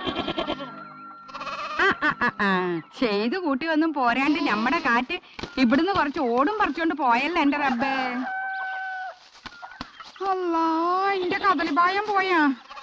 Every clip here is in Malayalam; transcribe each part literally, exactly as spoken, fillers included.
ചെയ്തു കൂട്ടി ഒന്നും പോരാണ്ട് നമ്മടെ കാറ്റ് ഇവിടുന്ന് കുറച്ച് ഓടും പറിച്ചോണ്ട് പോയല്ലോ എന്റെ റബ്ബേ. അല്ലാ, എന്റെ കദളിപായം പോയാ.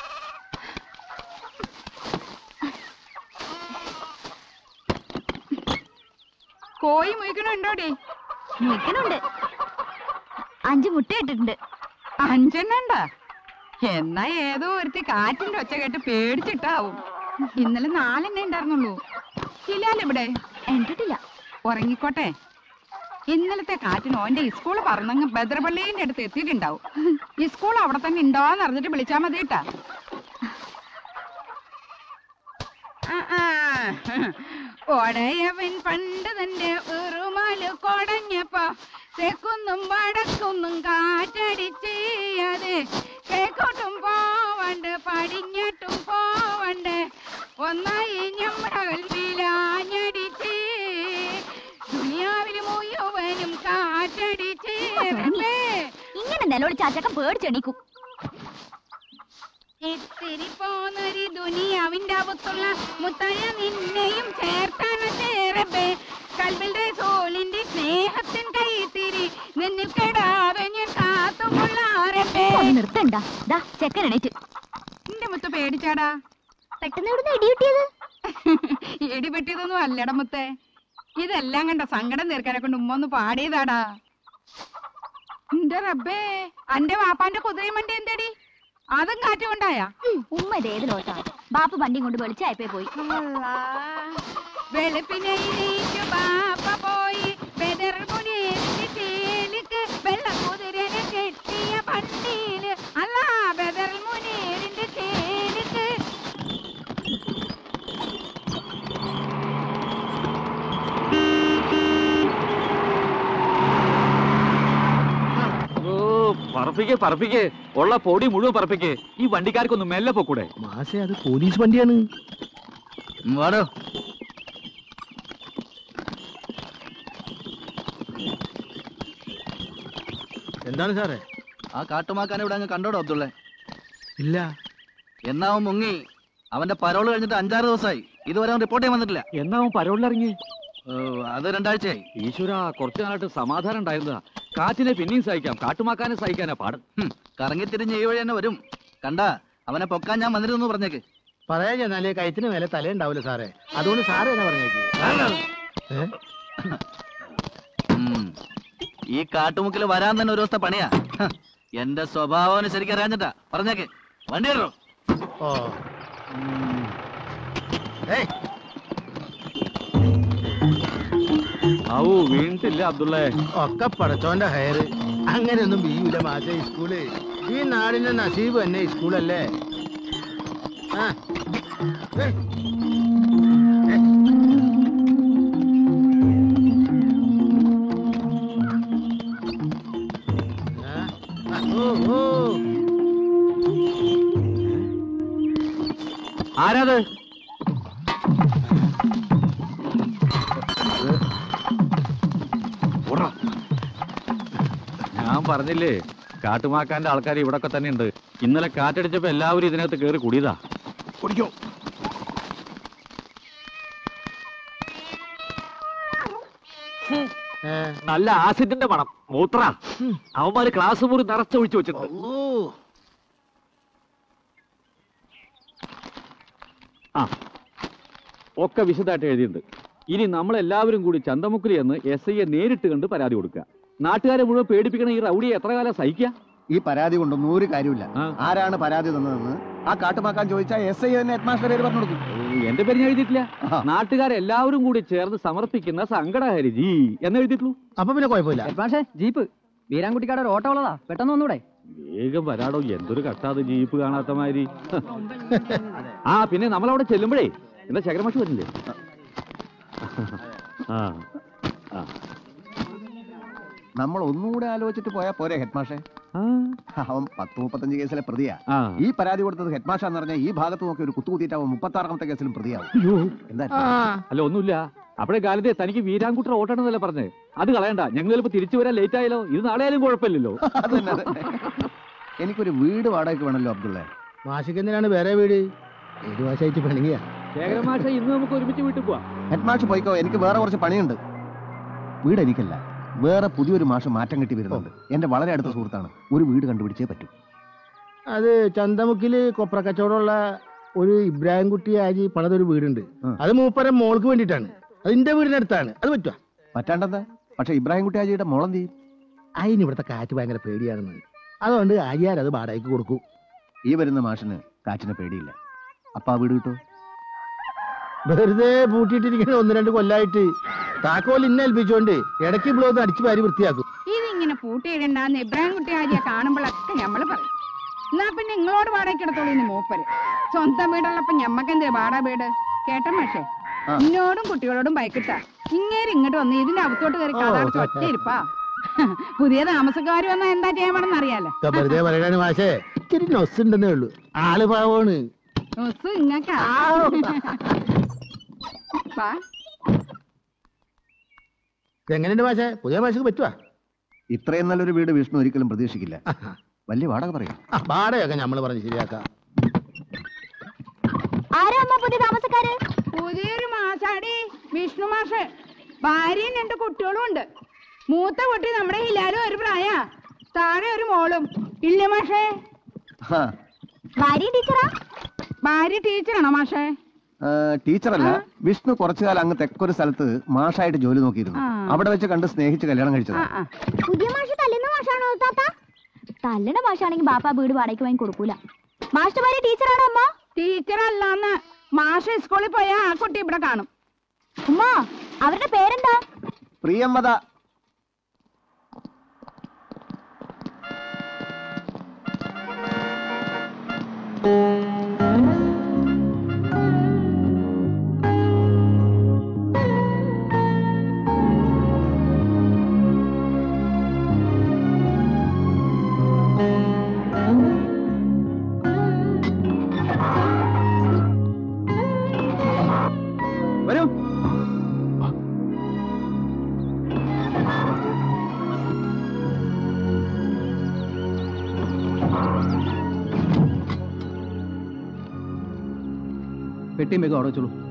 കോഴി മുയിക്കണുണ്ടോടി? മുയിക്കണുണ്ട്. അഞ്ച് മുട്ട ഇട്ടിട്ടുണ്ട്. അഞ്ചെണ്ണണ്ട? എന്നാ ഏതോ ഒരുത്തി കാറ്റിന്റെ ഒച്ച കേട്ട് പേടിച്ചിട്ടാവും. ഇന്നലെ നാലെണ്ണ ഉണ്ടായിരുന്നുള്ളൂ. ഇല്ലാലിവിടെ എന്തിട്ടില്ല. ഉറങ്ങിക്കോട്ടെ. ഇന്നലത്തെ കാറ്റിന് ഓന്റെ സ്കൂള് പറന്നങ്ങ് ബദ്രപള്ളിന്റെ അടുത്ത് എത്തിയിട്ടുണ്ടാവും. ഈ സ്കൂൾ അവിടെ തന്നെ ഉണ്ടോന്ന് അറിഞ്ഞിട്ട് വിളിച്ചാ മതി കേട്ടാ. ഒടയവൻ പണ്ട് തന്റെ ഉറുമാല് കൊടഞ്ഞപ്പോ തെക്കുന്നും വടക്കുന്നും കാറ്റടിച്ച് അത് കേക്കോട്ടും പോവണ്ട് പടിഞ്ഞിട്ടും പോവണ്ട് ഒന്നായി ഞമ്മടെ കൽവിലാഞ്ഞടിച്ച് ദുനിയാവില് മുഴുവനും കാറ്റടിച്ച്. ഇങ്ങനെ നിലവിളി ചാച്ചക്കം പേടിച്ചെണീക്കും. ഇത്തിരി പോന്നൊരു ദുനിയാവിന്റെ അകത്തുള്ള മുത്തയ നിന്നെയും ചേർത്താന ചേരബേ കൽബിന്റെ സോളിന്റെ സ്നേഹത്തിൻ കൈത്തിരി നിന്നിൽ കെടാതെ ഞാൻ കാത്തുകൊള്ളാറബേ. നിർത്തണ്ട. ചെക്കൻ എണീറ്റ്. എന്റെ മുത്ത പേടിച്ചാടാ. പെട്ടെന്ന് എവിടുന്ന് ഇടികിട്ടിയത്? ഇടിപെട്ടിയതൊന്നും അല്ലട മുത്തേ. ഇതെല്ലാം കണ്ട സങ്കടം തീർക്കാനെ കൊണ്ട് ഉമ്മ ഒന്ന് പാടിയതാടാ. എന്റെ റബ്ബേ, അന്റെ വാപ്പാന്റെ കുതിരയും വണ്ടി എന്തേടി? അതും കാറ്റ് കൊണ്ടായാ? ഉമ്മ ഇതേതിലോട്ടാ. ബാപ്പ വണ്ടിയും കൊണ്ട് വെളിച്ചായപ്പോ പോയി. വെളുപ്പിനെ ബാപ്പ പോയി ബദർമുനീറിന്റെ വെള്ള കുതിരനെ കെട്ടിയ പണ്ടിയില്. അല്ല, ബദർമുനീറിന്റെ ചേലിക്ക്. പറപ്പിക്കേ പറപ്പിക്കേ ഉള്ള പൊടി മുഴുവൻ പറപ്പിക്കേ. ഈ വണ്ടിക്കാർക്കൊന്ന് മെല്ലെ പോക്കൂടെ? മാഷേ, അത് പോലീസ് വണ്ടിയാണ്. വാടോ. എന്താണ് സാറേ? ആ കാട്ടുമാക്കാനെ ഇവിടെ അങ്ങ് കണ്ടോടോ അബ്ദുള്ള? ഇല്ല. എന്നാ അവൻ മുങ്ങി. അവന്റെ പരോള് കഴിഞ്ഞിട്ട് അഞ്ചാറ് ദിവസമായി. ഇതുവരെ അവൻ റിപ്പോർട്ട് ചെയ്യാൻ വന്നിട്ടില്ല. എന്നാ അവൻ പരോളിലിറങ്ങി? അത് രണ്ടാഴ്ചയായി. ഈശ്വര, കുറച്ചു നാളായിട്ട് സമാധാനം ഉണ്ടായിരുന്നതാ. കാറ്റിനെ പിന്നെയും സഹിക്കാം, കാട്ടുമാക്കാനെ സഹിക്കാനാ പാട്. കറങ്ങി തിരിഞ്ഞ് ഈ വഴി തന്നെ വരും. കണ്ടാ അവനെ പൊക്കാൻ ഞാൻ വന്നിരുന്നു പറഞ്ഞേക്ക്. പറയാ ചെന്നാലേ കയത്തിന് മേലെ തലയുണ്ടാവില്ല സാറേ. അതുകൊണ്ട് സാറ് തന്നെ പറഞ്ഞേക്ക്. ഈ കാട്ടുമുക്കിൽ വരാൻ തന്നെ ഒരു ദിവസത്തെ പണിയാ. എന്റെ സ്വഭാവം ശരിക്കും അറിയാഞ്ഞിട്ടാ പറഞ്ഞേക്ക്. വണ്ടി ഇടോ. ഓ ആവൂ, വീണിട്ടില്ല അബ്ദുള്ളേ. ഒക്കെ പടച്ചോന്റെ ഹയറ്. അങ്ങനെയൊന്നും വീയൂല മാഷേ. സ്കൂള് ഈ നാടിന്റെ നസീബ് തന്നെ സ്കൂളല്ലേ. ആ ആരാത്? ഞാൻ പറഞ്ഞില്ലേ, കാട്ടുമാക്കാന്റെ ആൾക്കാർ ഇവിടൊക്കെ തന്നെ ഉണ്ട്. ഇന്നലെ കാറ്റടിച്ചപ്പോ എല്ലാവരും ഇതിനകത്ത് കയറി കുടിയതാ. കുടിക്കോ. നല്ല ആസിഡിന്റെ മണം. മൂത്ര. അവന്മാര് ക്ലാസ് മുറി നിറച്ചൊഴിച്ചു വെച്ചിട്ടുണ്ട്. ആ, ഒക്കെ വിശദമായിട്ട് എഴുതിയിട്ടുണ്ട്. ഇനി നമ്മളെല്ലാവരും കൂടി ചന്തമുക്കിൽ എന്ന് എസ് ഐയെ നേരിട്ട് കണ്ട് പരാതി കൊടുക്കുക. നാട്ടുകാരെ മുഴുവൻ പേടിപ്പിക്കണ ഈ റൗഡിയെ എത്ര കാലം സഹിക്കുക? ഈ പരാതി കൊണ്ടൊന്നും ഒരു കാര്യമില്ല. ആരാണ് പരാതി തന്നതെന്ന് ആ കാട്ടുമാക്കാൻ ചോദിച്ചാൽ എസ് ഐ തന്നെ ഹെഡ്മാസ്റ്റർ പേര് പറഞ്ഞു കൊടുക്കും. എന്റെ പേര് ഞാൻ എഴുതിയിട്ടില്ല. നാട്ടുകാരെല്ലാവരും കൂടി ചേർന്ന് സമർപ്പിക്കുന്ന സങ്കടഹരിജി എന്ന് എഴുതിയിട്ടുള്ളൂ. അപ്പൊ പിന്നെ കുഴപ്പമില്ല. പക്ഷേ ജീപ്പ് വീരാൻകുട്ടിക്കാട് ഒരു ഓട്ടോ ഉള്ളതാ, പെട്ടെന്ന് ഒന്നൂടെ. വേഗം വരാടോ. എന്തൊരു കട്ടാത് ജീപ്പ് കാണാത്ത മാതിരി. ആ, പിന്നെ നമ്മളവിടെ ചെല്ലുമ്പോഴേ എന്താ ശേഖരമാഷ് വരുന്നില്ലേ? ആ ആ നമ്മൾ ഒന്നുകൂടെ ആലോചിച്ചിട്ട് പോയാ പോരെ ഹെഡ്മാഷെ? അവൻ പത്ത് മുപ്പത്തഞ്ച് കേസിലെ പ്രതിയാ. ഈ പരാതി കൊടുത്തത് ഹെഡ്മാഷാന്ന് പറഞ്ഞാൽ ഈ ഭാഗത്ത് നോക്കി ഒരു കുത്തുകുത്തിയിട്ട് അവൻ മുപ്പത്തി ആറാമത്തെ കേസിലും പ്രതിയാവും. എന്താ? അല്ല, ഒന്നുമില്ല. അപ്പോഴേ കാലത്തെ തനിക്ക് വീരാൻകുട്ടർ ഓട്ടാണെന്നല്ലേ പറഞ്ഞേ. അത് കളയണ്ട. ഞങ്ങൾ ചിലപ്പോ തിരിച്ചു വരാൻ ലേറ്റ് ആയാലോ? ഇത് നാളെ ആയാലും കുഴപ്പമില്ലല്ലോ. എനിക്കൊരു വീട് വാടകയ്ക്ക് വേണമല്ലോ അബ്ദുള്ള. മാഷിക്ക് എന്തിനാണ് വേറെ വീട്? ഏഴു മാസമായിട്ട് പണിയാ. ശേഖരമാഷ ഇന്ന് നമുക്ക് ഒരുമിച്ച് വീട്ടിൽ പോവാം. ഹെഡ് മാഷ് പോയിക്കോ, എനിക്ക് വേറെ കുറച്ച് പണിയുണ്ട്. വീട് എനിക്കല്ല, വേറെ പുതിയൊരു മാഷ് മാറ്റം കിട്ടി വരുന്നുണ്ട്. എന്റെ വളരെ അടുത്ത സുഹൃത്താണ്. ഒരു വീട് കണ്ടുപിടിച്ചേ പറ്റൂ. അത് ചന്തമുക്കില് കൊപ്ര കച്ചവടമുള്ള ഒരു ഇബ്രാഹിം കുട്ടി ആജി പണിതൊരു വീടുണ്ട്. അത് മൂപ്പരെ മോൾക്ക് വേണ്ടിയിട്ടാണ്. അതിന്റെ വീടിനടുത്താണ്. അത് പറ്റുക പറ്റാണ്ടെന്താ? പക്ഷെ ഇബ്രാഹിം കുട്ടി ആജിയുടെ മോളം ചെയ്യും. അതിന് ഇവിടുത്തെ കാറ്റ് ഭയങ്കര പേടിയാണെന്ന്. അതുകൊണ്ട് ആജിയാർ അത് വാടകയ്ക്ക് കൊടുക്കും. ഈ വരുന്ന മാഷിന് കാറ്റിനെ പേടിയില്ല. അപ്പൊ ആ വീട് കിട്ടും. വെറുതെ പൂട്ടിയിട്ടിരിക്കുന്ന ഒന്ന് രണ്ട് കൊല്ലായിട്ട് താക്കോൽ ഇന്നെ ഏൽപ്പിച്ചോണ്ട് ഇടയ്ക്ക് ബ്ലോന്ന് അടിച്ചു വാരി വൃത്തിയാക്കും. ഇതിങ്ങനെ പൂട്ടിയിടണ്ടെന്ന് ഇബ്രാഹിം കുട്ടി ആജിയെ കാണുമ്പോഴൊക്കെ ഞമ്മള് പറയും. എന്നാ പിന്നെ നിങ്ങളോട് വാടകയ്ക്ക് എടുത്തോളൂ ഇന്ന് മൂപ്പര്. സ്വന്തം വീടുള്ളപ്പോ ഞമ്മക്കെന്തിനാ വാടക വീട്? കേട്ട മാഷേ, ഇന്നോടും കുട്ടികളോടും ബൈക്കിട്ടാ ഇങ്ങേര് ഇങ്ങോട്ട് വന്ന് ഇതിന്റെ അകത്തോട്ട് കയറി കഥാടച്ച് ഒറ്റയിരിപ്പാ. പുതിയ താമസക്കാര് വന്നാ എന്താ ചെയ്യാമെന്ന് അറിയാലോ. വെറുതെ പറയണ മാഷേ, ഇത്തിരി നൊസ് ഉണ്ടെന്നേ ഉള്ളൂ. ആള് പാവാണ്. നൊസ് ഇങ്ങക്കാ. എങ്ങനെയുണ്ട് മാഷേ? പുതിയ മാഷക്ക് പറ്റുവാ? ഇത്രയും നല്ലൊരു വീട് വിഷ്ണു ഒരിക്കലും പ്രതീക്ഷിക്കില്ല. വലിയ വാടക പറയും. വാടകയൊക്കെ നമ്മള് പറഞ്ഞ് ശരിയാക്കാം. പുതിയൊരു മാഷാടി, വിഷ്ണു മാഷ്. ഭാര്യയും രണ്ട് കുട്ടികളും ഉണ്ട്. മൂത്ത കുട്ടി നമ്മുടെ ഹിലാലും ഒരു പ്രായ, താഴെ ഒരു മോളും. ഇല്ല മാഷേ? ഭാര്യ ടീച്ചറാണോ മാഷേ? ടീച്ചറല്ല, വിഷ്ണു കുറച്ചു കാലം അങ്ങ് തെക്കൊരു സ്ഥലത്ത് മാഷായിട്ട് ജോലി നോക്കിയിരുന്നു. അവിടെ വെച്ച് കണ്ട് സ്നേഹിച്ച് കല്യാണം കഴിച്ചത്. പുതിയ മാഷ് തല്ലുന്ന മാഷാണോ താത്ത? തല്ലണ മാഷാണെങ്കിൽ ബാപ്പ വീട് വാടകയ്ക്ക് വാങ്ങി കൊടുക്കൂല. മാഷിന്റെ ഭാര്യ ടീച്ചറാണോ അമ്മ? ടീച്ചറല്ലാന്ന്. മാഷ് സ്കൂളിൽ പോയാ ആ കുട്ടി ഇവിടെ കാണും. ഉമ്മ, അവരുടെ പേരെന്താ? പ്രിയംവദ. വരൂ. പെട്ടിയും വേഗം അവിടെ വെച്ചോളൂ.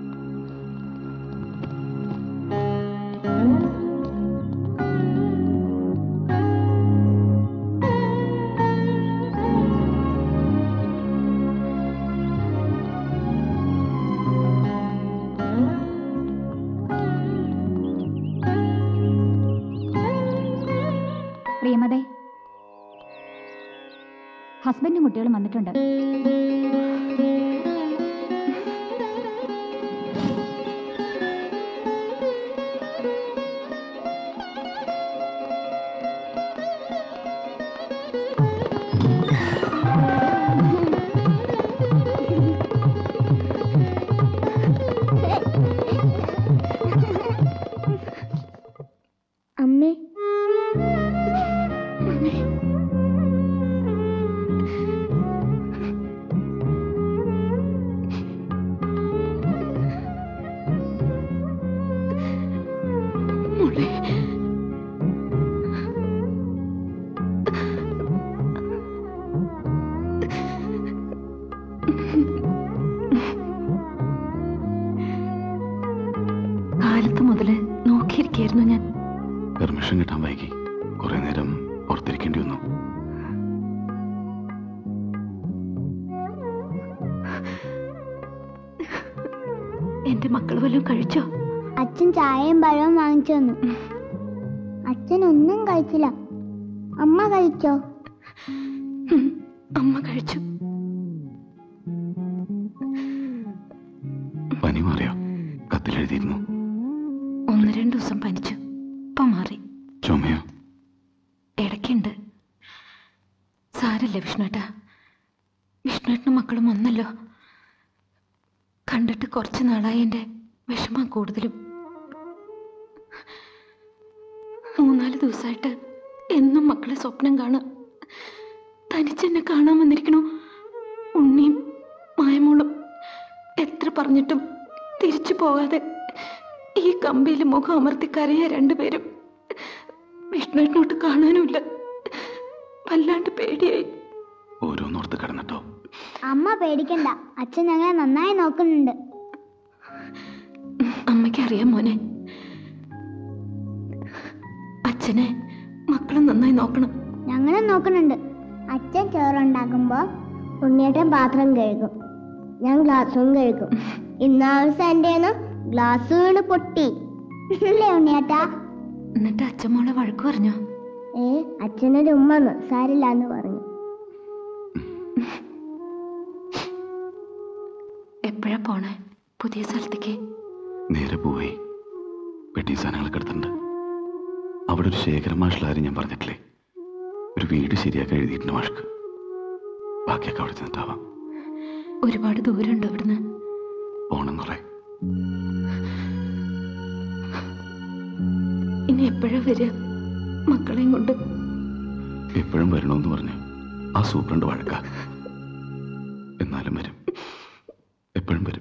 പ്രിയമതേ, ഹസ്ബൻഡും കുട്ടികളും വന്നിട്ടുണ്ട്. അമ്മേ, കാലത്ത് മുതല് നോക്കിയിരിക്കായിരുന്നു ഞാൻ. പെർമിഷൻ കിട്ടാൻ വൈകി. കുറെ നേരം പുറത്തിരിക്കേണ്ടി വന്നു. എന്റെ മക്കൾ വല്ലതും കഴിച്ചോ? അച്ഛൻ ചായയും പഴവും വാങ്ങിച്ചു തന്നു. അച്ഛൻ ഒന്നും കഴിച്ചില്ല. അമ്മ കഴിച്ചോ? അമ്മ കഴിച്ചു. പനി മാറിയോ? കത്തിലെഴുതിയിരുന്നു. ഒന്ന് രണ്ടു ദിവസം പനിച്ചു, ഇപ്പൊ മാറി. ചുമയോ? ഇടയ്ക്കുണ്ട്. സാരല്ല വിഷ്ണുട്ടാ, വിഷ്ണുട്ടിനും മക്കളും ഒന്നല്ലോ. കണ്ടിട്ട് കുറച്ചു നാളായി എന്റെ വിഷമം കൂടുതലും. മൂന്നാല് ദിവസമായിട്ട് എന്നും മക്കളെ സ്വപ്നം കാണാം. തനിച്ചെന്നെ കാണാൻ വന്നിരിക്കണു. ഉണ്ണിയും മായമോളും എത്ര പറഞ്ഞിട്ടും തിരിച്ചു പോകാതെ ഈ കമ്പിയിൽ മുഖം അമർത്തി കരയ രണ്ടുപേരും. വിഷ്ണുവിനോട്ട് കാണാനുമില്ല. വല്ലാണ്ട് പേടിയായി. ഓരോന്ന് എന്നോർത്ത് കിടന്നിട്ടോ. അമ്മ പേടിക്കണ്ട, അച്ഛൻ ഞങ്ങളെ നന്നായി നോക്കുന്നുണ്ട്. അമ്മയ്ക്ക് അറിയാം മോനെ, അച്ഛനെ മക്കളും നന്നായി നോക്കണം. ഞങ്ങളും നോക്കുന്നുണ്ട്. അച്ഛൻ ചോറുണ്ടാക്കുമ്പോ ഉണ്ണിയേട്ടൻ പാത്രം കഴുകും, ഞാൻ ഗ്ലാസും കഴുകും. ഇന്നാവശ്യം എന്റെ ഗ്ലാസ് വീണ് പൊട്ടി അല്ലേ ഉണ്ണിയേട്ടാ? എന്നിട്ട് അച്ഛൻ മോളെ വഴക്ക് പറഞ്ഞോ? ഏ അച്ഛനൊരു ഉമ്മന്ന് സാരില്ലാന്ന് പറഞ്ഞു. എപ്പോഴാ പോണേ പുതിയ സ്ഥലത്തേക്ക്? നേരെ പോയി പെട്ടി സാധനങ്ങളൊക്കെ എടുത്തിട്ടുണ്ട്. അവിടെ ഒരു ശേഖര മാഷിലാരും ഞാൻ പറഞ്ഞിട്ടില്ലേ, ഒരു വീട് ശരിയാക്കാൻ എഴുതിയിട്ടുണ്ട് മാഷ്ക്ക്. ബാക്കിയൊക്കെ അവിടെ ചെന്നിട്ടാവാം. ഒരുപാട് ദൂരമുണ്ടോ ഇവിടുന്ന്? പോണം കുറെ. ഇനി എപ്പോഴാ വരിക മക്കളെയും കൊണ്ട്? എപ്പോഴും വരണമെന്ന് പറഞ്ഞു ആ സൂപ്രണ്ട് വഴക്ക. എന്നാലും വരും, എപ്പോഴും വരും.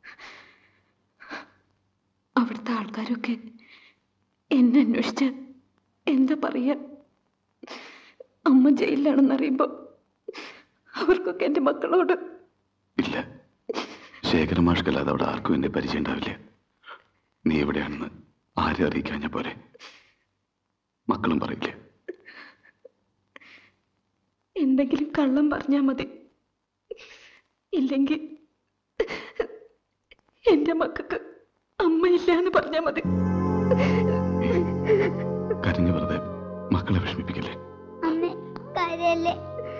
അവിടുത്തെ ആൾക്കാരൊക്കെ എന്നെ അന്വേഷിച്ച് എന്താ പറയാ? അമ്മ ജയിലിലാണെന്നറിയുമ്പോ അവർക്കൊക്കെ എന്റെ മക്കളോട്. ഇല്ല, ശേഖര മാഷ്കല്ലാതെ അവിടെ ആർക്കും എന്റെ പരിചയം ഉണ്ടാവില്ല. നീ എവിടെയാണെന്ന് ആരെ അറിയിക്കാഞ്ഞ പോലെ മക്കളും പറയില്ല. എന്തെങ്കിലും കള്ളം പറഞ്ഞാ മതി, ഇല്ലെങ്കിൽ എന്റെ മക്കൾക്ക് അമ്മയില്ല എന്ന് പറഞ്ഞാ മതി. കരഞ്ഞു വെറുതെ മക്കളെ വിഷമിപ്പിക്കല്ലേ. അമ്മേ കരയല്ലേ.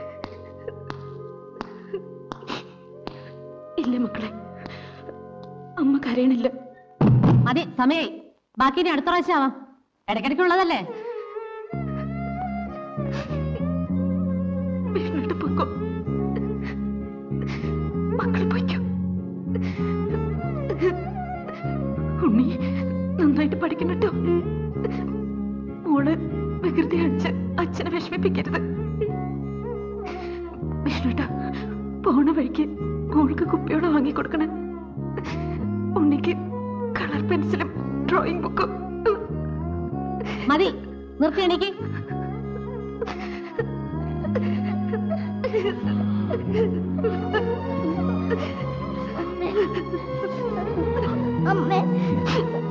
ഇല്ല മക്കളെ, അമ്മ കരയണില്ല. അതെ സമയായി, ബാക്കി ഇനി അടുത്ത പ്രാവശ്യം ആവാം. ഇടയ്ക്കിടയ്ക്കുള്ളതല്ലേ. വീട്ടിലോട്ട് പോക്കോ, മക്കൾ പോയിക്കോ. ഉണ്ണി നന്നായിട്ട് പഠിക്കണം കേട്ടോ. മോള് വികൃതി അടിച്ച് അച്ഛനെ വിഷമിപ്പിക്കരുത്. വിഷ്ണുട്ടാ, പോണ വഴിക്ക് മോൾക്ക് കുപ്പിയോടെ വാങ്ങിക്കൊടുക്കണേ. ഉണ്ണിക്ക് കളർ പെൻസിലും ഡ്രോയിങ് ബുക്കും മതി. നിർത്തി എണീക്ക്. അമ്മേ